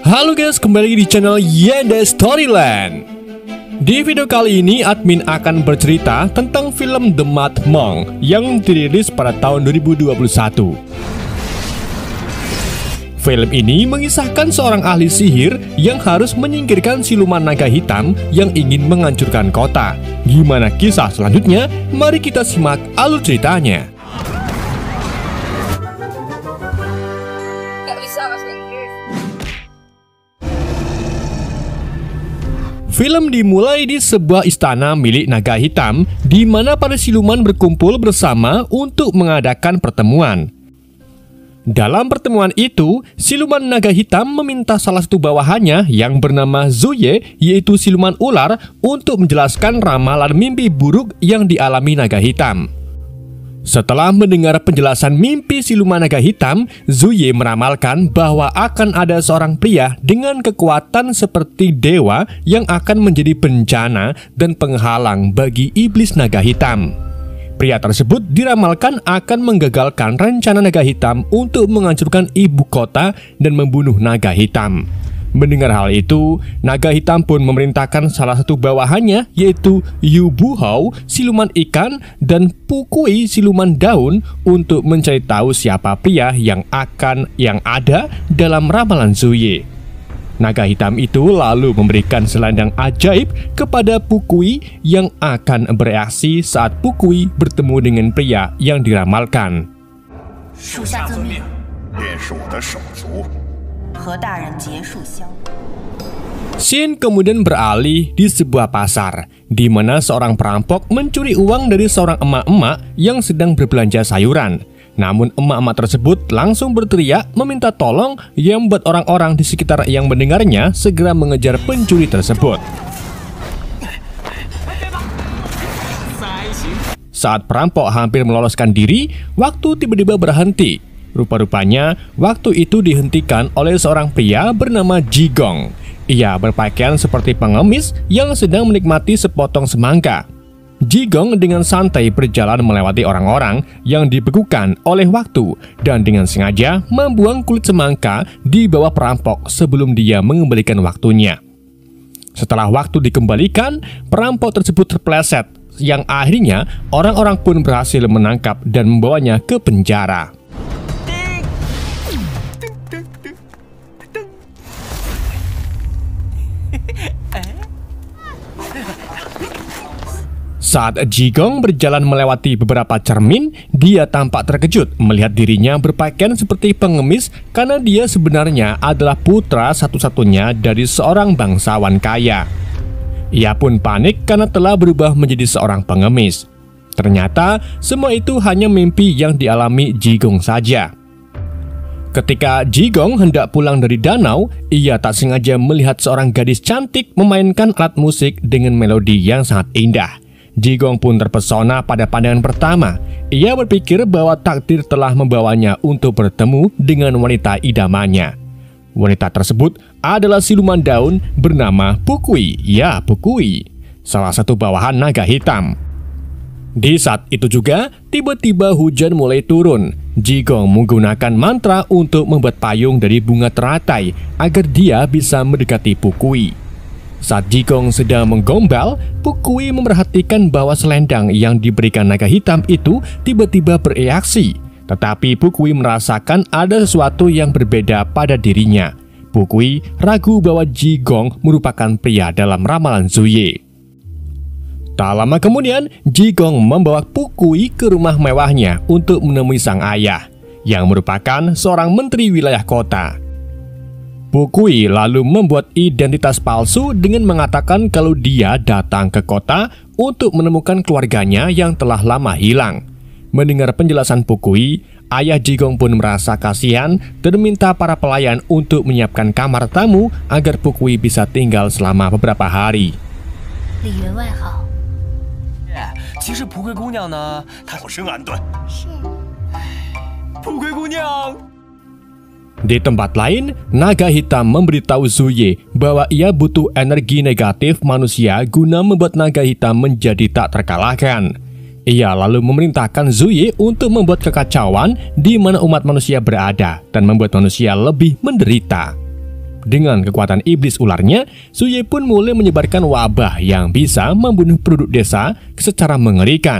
Halo guys, kembali di channel Yanda Storyland. Di video kali ini, admin akan bercerita tentang film The Mad Monk yang dirilis pada tahun 2021. Film ini mengisahkan seorang ahli sihir yang harus menyingkirkan siluman naga hitam yang ingin menghancurkan kota. Gimana kisah selanjutnya? Mari kita simak alur ceritanya. Film dimulai di sebuah istana milik naga hitam, di mana para siluman berkumpul bersama untuk mengadakan pertemuan. Dalam pertemuan itu, siluman naga hitam meminta salah satu bawahannya yang bernama Zuye, yaitu siluman ular, untuk menjelaskan ramalan mimpi buruk yang dialami naga hitam. Setelah mendengar penjelasan mimpi siluman naga hitam, Zuye meramalkan bahwa akan ada seorang pria dengan kekuatan seperti dewa yang akan menjadi bencana dan penghalang bagi iblis naga hitam. Pria tersebut diramalkan akan menggagalkan rencana naga hitam untuk menghancurkan ibu kota dan membunuh naga hitam. Mendengar hal itu, naga hitam pun memerintahkan salah satu bawahannya, yaitu Yu Buhou, siluman ikan, dan Pukui, siluman daun, untuk mencari tahu siapa pria yang ada dalam ramalan Zuye. Naga hitam itu lalu memberikan selendang ajaib kepada Pukui yang akan bereaksi saat Pukui bertemu dengan pria yang diramalkan. Scene kemudian beralih di sebuah pasar, di mana seorang perampok mencuri uang dari seorang emak-emak yang sedang berbelanja sayuran. Namun emak-emak tersebut langsung berteriak meminta tolong, yang membuat orang-orang di sekitar yang mendengarnya segera mengejar pencuri tersebut. Saat perampok hampir meloloskan diri, waktu tiba-tiba berhenti. Rupa-rupanya, waktu itu dihentikan oleh seorang pria bernama Jigong. Ia berpakaian seperti pengemis yang sedang menikmati sepotong semangka. Jigong dengan santai berjalan melewati orang-orang yang dibekukan oleh waktu dan dengan sengaja membuang kulit semangka di bawah perampok sebelum dia mengembalikan waktunya. Setelah waktu dikembalikan, perampok tersebut terpeleset, yang akhirnya orang-orang pun berhasil menangkap dan membawanya ke penjara. Saat Jigong berjalan melewati beberapa cermin, dia tampak terkejut melihat dirinya berpakaian seperti pengemis karena dia sebenarnya adalah putra satu-satunya dari seorang bangsawan kaya. Ia pun panik karena telah berubah menjadi seorang pengemis. Ternyata semua itu hanya mimpi yang dialami Jigong saja. Ketika Jigong hendak pulang dari danau, ia tak sengaja melihat seorang gadis cantik memainkan alat musik dengan melodi yang sangat indah. Jigong pun terpesona pada pandangan pertama. Ia berpikir bahwa takdir telah membawanya untuk bertemu dengan wanita idamannya. Wanita tersebut adalah siluman daun bernama Pukui. Ya, Pukui, salah satu bawahan naga hitam. Di saat itu juga, tiba-tiba hujan mulai turun. Jigong menggunakan mantra untuk membuat payung dari bunga teratai agar dia bisa mendekati Pukui. Saat Jigong sedang menggombal, Pukui memperhatikan bahwa selendang yang diberikan naga hitam itu tiba-tiba bereaksi. Tetapi Pukui merasakan ada sesuatu yang berbeda pada dirinya. Pukui ragu bahwa Jigong merupakan pria dalam ramalan Zuye. Tak lama kemudian, Jigong membawa Pukui ke rumah mewahnya untuk menemui sang ayah, yang merupakan seorang menteri wilayah kota. Pukui lalu membuat identitas palsu dengan mengatakan kalau dia datang ke kota untuk menemukan keluarganya yang telah lama hilang. Mendengar penjelasan Pukui, ayah Jigong pun merasa kasihan dan meminta para pelayan untuk menyiapkan kamar tamu agar Pukui bisa tinggal selama beberapa hari. Di tempat lain, naga hitam memberitahu Zuye bahwa ia butuh energi negatif manusia guna membuat naga hitam menjadi tak terkalahkan. Ia lalu memerintahkan Zuye untuk membuat kekacauan di mana umat manusia berada dan membuat manusia lebih menderita. Dengan kekuatan iblis ularnya, Zuye pun mulai menyebarkan wabah yang bisa membunuh penduduk desa secara mengerikan.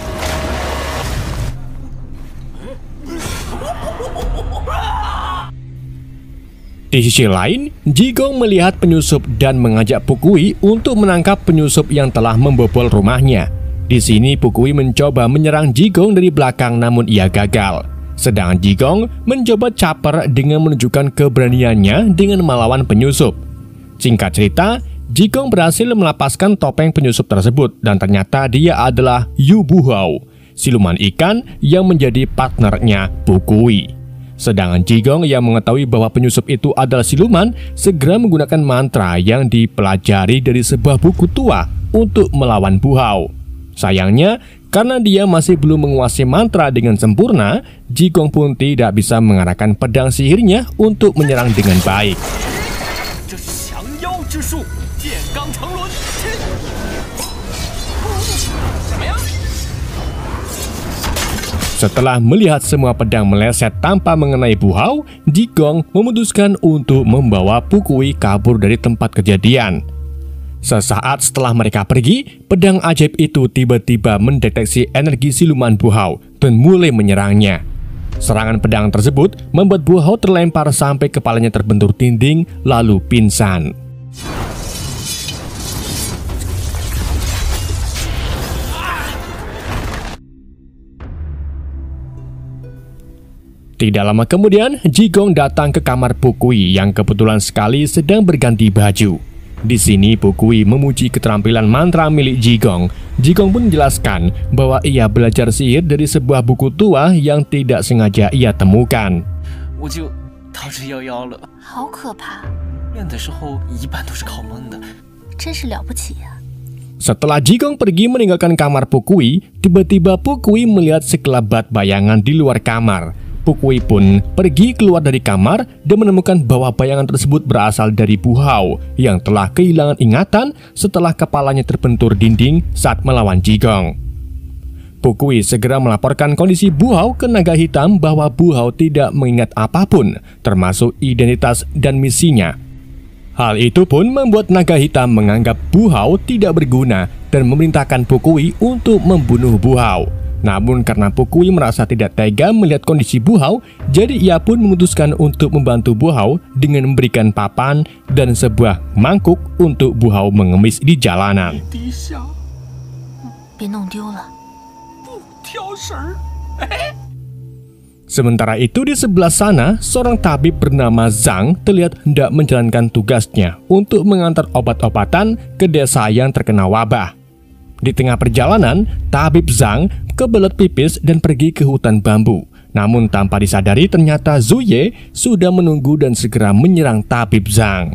Di sisi lain, Jigong melihat penyusup dan mengajak Pukui untuk menangkap penyusup yang telah membobol rumahnya. Di sini Pukui mencoba menyerang Jigong dari belakang namun ia gagal. Sedangkan Jigong mencoba caper dengan menunjukkan keberaniannya dengan melawan penyusup. Singkat cerita, Jigong berhasil melepaskan topeng penyusup tersebut dan ternyata dia adalah Yu Buhao, siluman ikan yang menjadi partnernya Pukui. Sedangkan Jigong yang mengetahui bahwa penyusup itu adalah siluman segera menggunakan mantra yang dipelajari dari sebuah buku tua untuk melawan Buhao. Sayangnya, karena dia masih belum menguasai mantra dengan sempurna, Jigong pun tidak bisa mengarahkan pedang sihirnya untuk menyerang dengan baik. Setelah melihat semua pedang meleset tanpa mengenai Buhao, Jigong memutuskan untuk membawa Pukui kabur dari tempat kejadian. Sesaat setelah mereka pergi, pedang ajaib itu tiba-tiba mendeteksi energi siluman Buhao dan mulai menyerangnya. Serangan pedang tersebut membuat Buhao terlempar sampai kepalanya terbentur dinding lalu pingsan. Tidak lama kemudian, Jigong datang ke kamar Pukui yang kebetulan sekali sedang berganti baju. Di sini Pukui memuji keterampilan mantra milik Jigong. Jigong pun menjelaskan bahwa ia belajar sihir dari sebuah buku tua yang tidak sengaja ia temukan. Setelah Jigong pergi meninggalkan kamar Pukui, tiba-tiba Pukui melihat sekelebat bayangan di luar kamar. Pukui pun pergi keluar dari kamar dan menemukan bahwa bayangan tersebut berasal dari Buhao yang telah kehilangan ingatan setelah kepalanya terbentur dinding saat melawan Jigong. Pukui segera melaporkan kondisi Buhao ke naga hitam bahwa Buhao tidak mengingat apapun, termasuk identitas dan misinya. Hal itu pun membuat naga hitam menganggap Buhao tidak berguna dan memerintahkan Pukui untuk membunuh Buhao. Namun karena Pukui merasa tidak tega melihat kondisi Buhao, jadi ia pun memutuskan untuk membantu Buhao dengan memberikan papan dan sebuah mangkuk untuk Buhao mengemis di jalanan. Sementara itu di sebelah sana, seorang tabib bernama Zhang terlihat hendak menjalankan tugasnya untuk mengantar obat-obatan ke desa yang terkena wabah. Di tengah perjalanan, tabib Zhang kebelet pipis dan pergi ke hutan bambu. Namun tanpa disadari ternyata Zuye sudah menunggu dan segera menyerang tabib Zhang.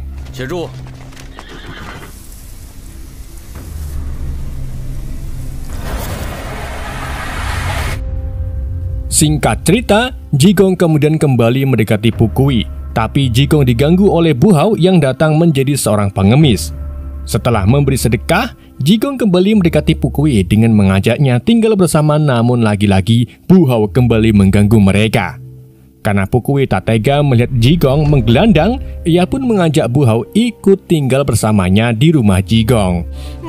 Singkat cerita, Jigong kemudian kembali mendekati Pukui, tapi Jigong diganggu oleh Buhao yang datang menjadi seorang pengemis. Setelah memberi sedekah, Jigong kembali mendekati Pukui dengan mengajaknya tinggal bersama, namun lagi-lagi Buhao kembali mengganggu mereka. Karena Pukui tak tega melihat Jigong menggelandang, ia pun mengajak Buhao ikut tinggal bersamanya di rumah Jigong.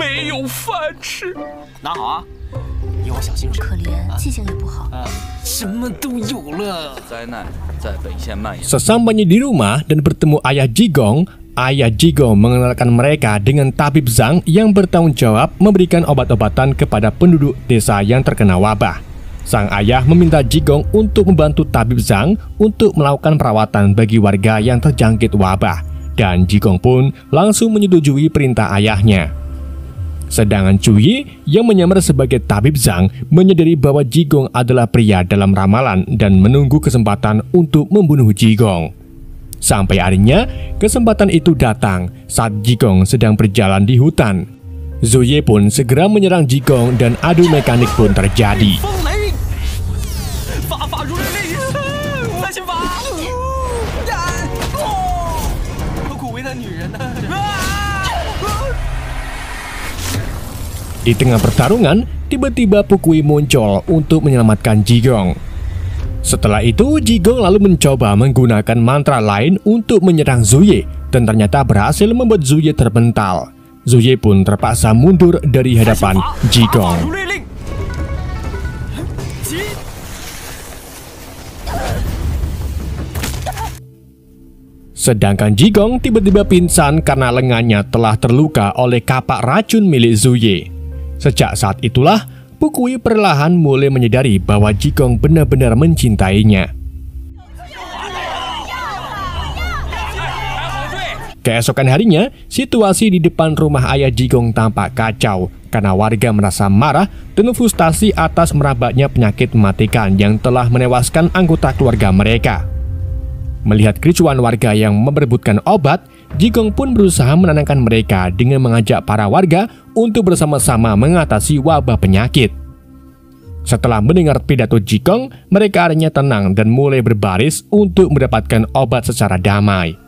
Sesampainya di rumah dan bertemu ayah Jigong mengenalkan mereka dengan tabib Zhang yang bertanggung jawab memberikan obat-obatan kepada penduduk desa yang terkena wabah. Sang ayah meminta Jigong untuk membantu tabib Zhang untuk melakukan perawatan bagi warga yang terjangkit wabah, dan Jigong pun langsung menyetujui perintah ayahnya. Sedangkan Cuyi yang menyamar sebagai tabib Zhang menyadari bahwa Jigong adalah pria dalam ramalan dan menunggu kesempatan untuk membunuh Jigong. Sampai harinya, kesempatan itu datang saat Jigong sedang berjalan di hutan. Zuye pun segera menyerang Jigong dan adu mekanik pun terjadi. Di tengah pertarungan, tiba-tiba Pukui muncul untuk menyelamatkan Jigong. Setelah itu, Jigong lalu mencoba menggunakan mantra lain untuk menyerang Zuye, dan ternyata berhasil membuat Zuye terpental. Zuye pun terpaksa mundur dari hadapan Jigong. Sedangkan Jigong tiba-tiba pingsan karena lengannya telah terluka oleh kapak racun milik Zuye. Sejak saat itulah, Pukui perlahan mulai menyadari bahwa Jigong benar-benar mencintainya. Keesokan harinya, situasi di depan rumah ayah Jigong tampak kacau karena warga merasa marah dan frustasi atas merabatnya penyakit mematikan yang telah menewaskan anggota keluarga mereka. Melihat kericuan warga yang memperebutkan obat, Jigong pun berusaha menenangkan mereka dengan mengajak para warga untuk bersama-sama mengatasi wabah penyakit. Setelah mendengar pidato Jigong, mereka akhirnya tenang dan mulai berbaris untuk mendapatkan obat secara damai.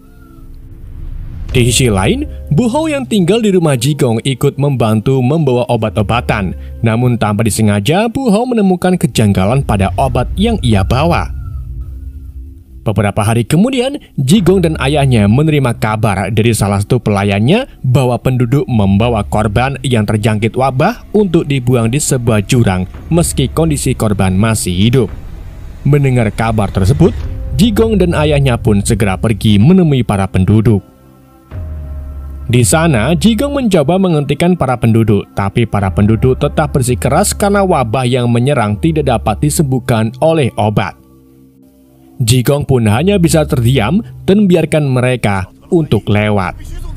Di sisi lain, Bu Hou yang tinggal di rumah Jigong ikut membantu membawa obat-obatan. Namun tanpa disengaja, Bu Hou menemukan kejanggalan pada obat yang ia bawa. Beberapa hari kemudian, Jigong dan ayahnya menerima kabar dari salah satu pelayannya bahwa penduduk membawa korban yang terjangkit wabah untuk dibuang di sebuah jurang meski kondisi korban masih hidup. Mendengar kabar tersebut, Jigong dan ayahnya pun segera pergi menemui para penduduk. Di sana, Jigong mencoba menghentikan para penduduk, tapi para penduduk tetap bersikeras karena wabah yang menyerang tidak dapat disembuhkan oleh obat. Jigong pun hanya bisa terdiam dan membiarkan mereka untuk lewat.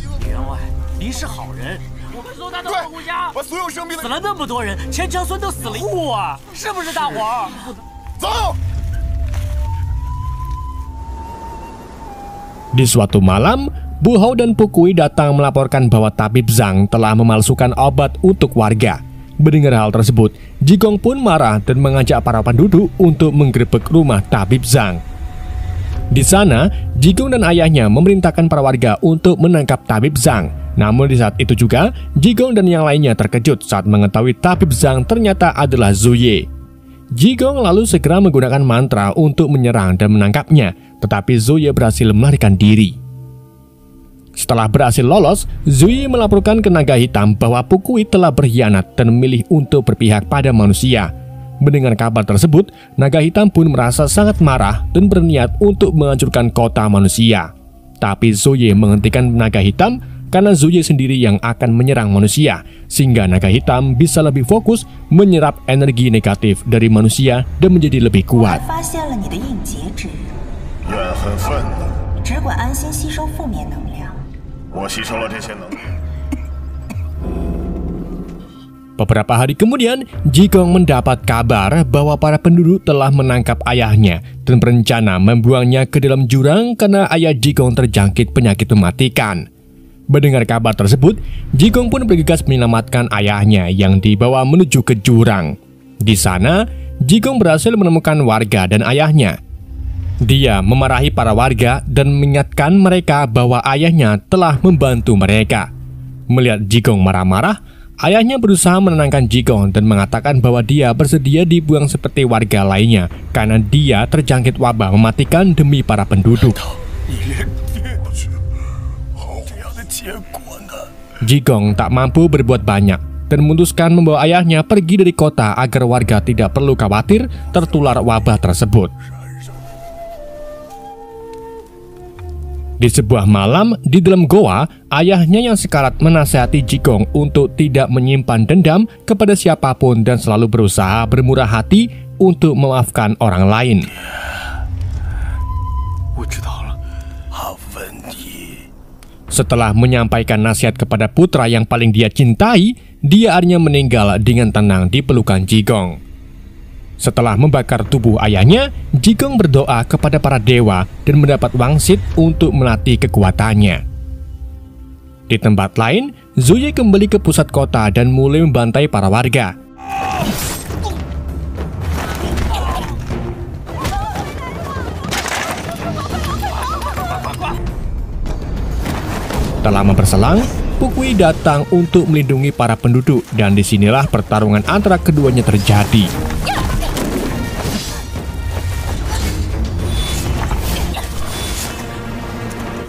Di suatu malam, Bu Hou dan Pukui datang melaporkan bahwa Tabib Zhang telah memalsukan obat untuk warga. Mendengar hal tersebut, Jigong pun marah dan mengajak para penduduk untuk menggerebek rumah Tabib Zhang. Di sana, Jigong dan ayahnya memerintahkan para warga untuk menangkap Tabib Zhang. Namun di saat itu juga, Jigong dan yang lainnya terkejut saat mengetahui Tabib Zhang ternyata adalah Zuye. Jigong lalu segera menggunakan mantra untuk menyerang dan menangkapnya, tetapi Zuye berhasil melarikan diri. Setelah berhasil lolos, Zuye melaporkan ke Naga Hitam bahwa Pukui telah berkhianat dan memilih untuk berpihak pada manusia. Mendengar kabar tersebut, Naga Hitam pun merasa sangat marah dan berniat untuk menghancurkan kota manusia. Tapi Zuye menghentikan Naga Hitam karena Zuye sendiri yang akan menyerang manusia, sehingga Naga Hitam bisa lebih fokus menyerap energi negatif dari manusia dan menjadi lebih kuat. Beberapa hari kemudian, Jigong mendapat kabar bahwa para penduduk telah menangkap ayahnya dan berencana membuangnya ke dalam jurang karena ayah Jigong terjangkit penyakit mematikan. Mendengar kabar tersebut, Jigong pun bergegas menyelamatkan ayahnya yang dibawa menuju ke jurang. Di sana, Jigong berhasil menemukan warga dan ayahnya. Dia memarahi para warga dan mengingatkan mereka bahwa ayahnya telah membantu mereka. Melihat Jigong marah-marah, ayahnya berusaha menenangkan Jigong dan mengatakan bahwa dia bersedia dibuang seperti warga lainnya karena dia terjangkit wabah mematikan demi para penduduk. Jigong tak mampu berbuat banyak dan memutuskan membawa ayahnya pergi dari kota agar warga tidak perlu khawatir tertular wabah tersebut. Di sebuah malam di dalam goa, ayahnya yang sekarat menasihati Jigong untuk tidak menyimpan dendam kepada siapapun dan selalu berusaha bermurah hati untuk memaafkan orang lain. Setelah menyampaikan nasihat kepada putra yang paling dia cintai, dia akhirnya meninggal dengan tenang di pelukan Jigong. Setelah membakar tubuh ayahnya, Jigong berdoa kepada para dewa dan mendapat wangsit untuk melatih kekuatannya. Di tempat lain, Zuye kembali ke pusat kota dan mulai membantai para warga. Tak lama berselang, Pukui datang untuk melindungi para penduduk dan disinilah pertarungan antara keduanya terjadi.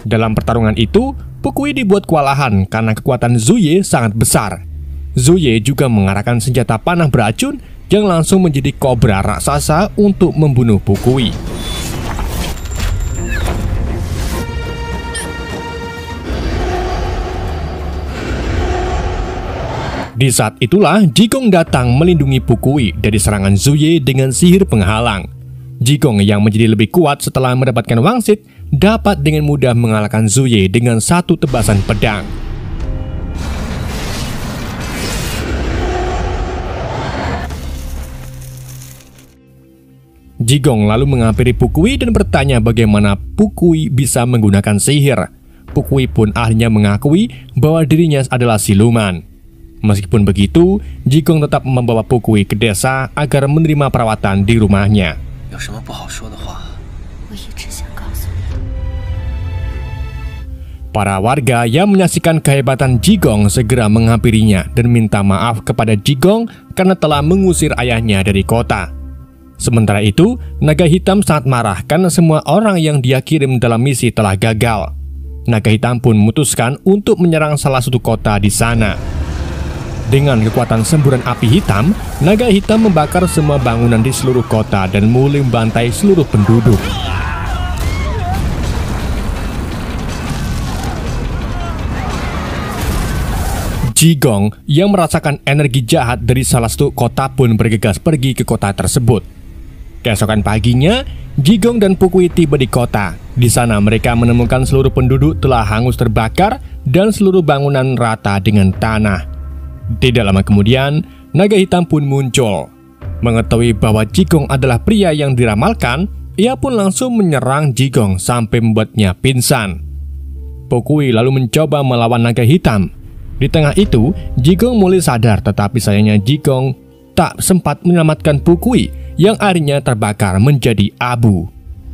Dalam pertarungan itu, Pukui dibuat kewalahan karena kekuatan Zuye sangat besar. Zuye juga mengarahkan senjata panah beracun yang langsung menjadi kobra raksasa untuk membunuh Pukui. Di saat itulah Jigong datang melindungi Pukui dari serangan Zuye dengan sihir penghalang. Jigong yang menjadi lebih kuat setelah mendapatkan wangsit dapat dengan mudah mengalahkan Zuye dengan satu tebasan pedang. Jigong lalu menghampiri Pukui dan bertanya bagaimana Pukui bisa menggunakan sihir. Pukui pun akhirnya mengakui bahwa dirinya adalah siluman. Meskipun begitu, Jigong tetap membawa Pukui ke desa agar menerima perawatan di rumahnya. Para warga yang menyaksikan kehebatan Jigong segera menghampirinya dan minta maaf kepada Jigong karena telah mengusir ayahnya dari kota. Sementara itu, Naga Hitam sangat marah karena semua orang yang dia kirim dalam misi telah gagal. Naga Hitam pun memutuskan untuk menyerang salah satu kota di sana. Dengan kekuatan semburan api hitam, Naga Hitam membakar semua bangunan di seluruh kota dan mulai membantai seluruh penduduk. Jigong yang merasakan energi jahat dari salah satu kota pun bergegas pergi ke kota tersebut. Keesokan paginya, Jigong dan Pukui tiba di kota. Di sana mereka menemukan seluruh penduduk telah hangus terbakar dan seluruh bangunan rata dengan tanah. Tidak lama kemudian, Naga Hitam pun muncul. Mengetahui bahwa Jigong adalah pria yang diramalkan, ia pun langsung menyerang Jigong sampai membuatnya pingsan. Pukui lalu mencoba melawan Naga Hitam. Di tengah itu, Jigong mulai sadar, tetapi sayangnya Jigong tak sempat menyelamatkan Pukui yang akhirnya terbakar menjadi abu.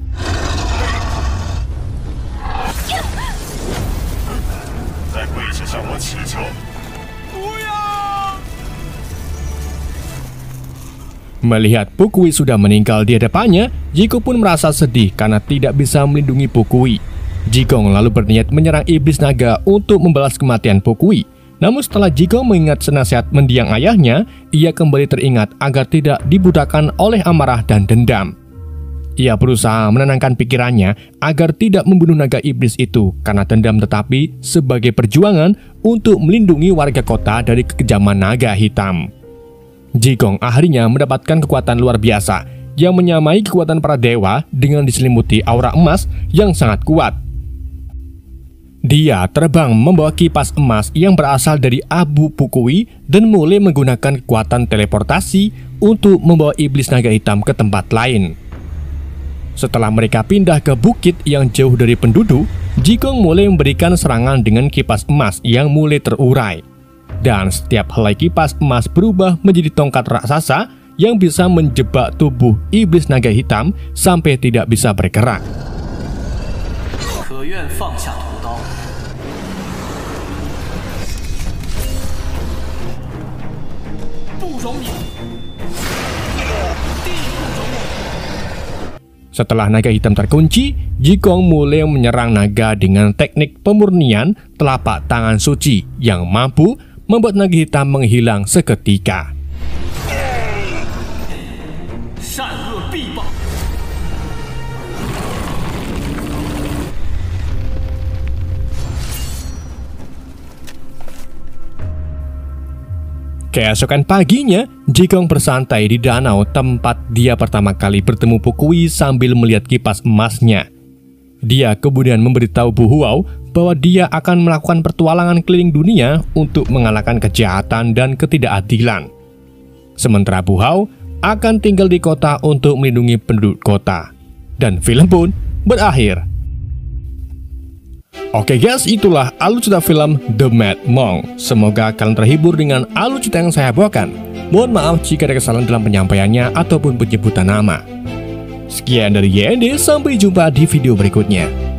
Melihat Pukui sudah meninggal di hadapannya, Jigong pun merasa sedih karena tidak bisa melindungi Pukui. Jigong lalu berniat menyerang iblis naga untuk membalas kematian Pukui. Namun setelah Jigong mengingat senasihat mendiang ayahnya, ia kembali teringat agar tidak dibudakan oleh amarah dan dendam. Ia berusaha menenangkan pikirannya agar tidak membunuh naga iblis itu karena dendam, tetapi sebagai perjuangan untuk melindungi warga kota dari kekejaman naga hitam. Jigong akhirnya mendapatkan kekuatan luar biasa yang menyamai kekuatan para dewa dengan diselimuti aura emas yang sangat kuat. Dia terbang membawa kipas emas yang berasal dari abu Pukui dan mulai menggunakan kekuatan teleportasi untuk membawa iblis naga hitam ke tempat lain. Setelah mereka pindah ke bukit yang jauh dari penduduk, Jigong mulai memberikan serangan dengan kipas emas yang mulai terurai. Dan setiap helai kipas emas berubah menjadi tongkat raksasa yang bisa menjebak tubuh iblis naga hitam sampai tidak bisa bergerak. Setelah naga hitam terkunci, Jigong mulai menyerang naga dengan teknik pemurnian telapak tangan suci yang mampu membuat naga hitam menghilang seketika. Keesokan paginya, Jigong bersantai di danau tempat dia pertama kali bertemu Pukui sambil melihat kipas emasnya. Dia kemudian memberitahu Bu Huao bahwa dia akan melakukan petualangan keliling dunia untuk mengalahkan kejahatan dan ketidakadilan. Sementara Bu Huao akan tinggal di kota untuk melindungi penduduk kota. Dan film pun berakhir. Oke guys, itulah alur cerita film The Mad Monk. Semoga kalian terhibur dengan alur cerita yang saya bawakan. Mohon maaf jika ada kesalahan dalam penyampaiannya ataupun penyebutan nama. Sekian dari YND, sampai jumpa di video berikutnya.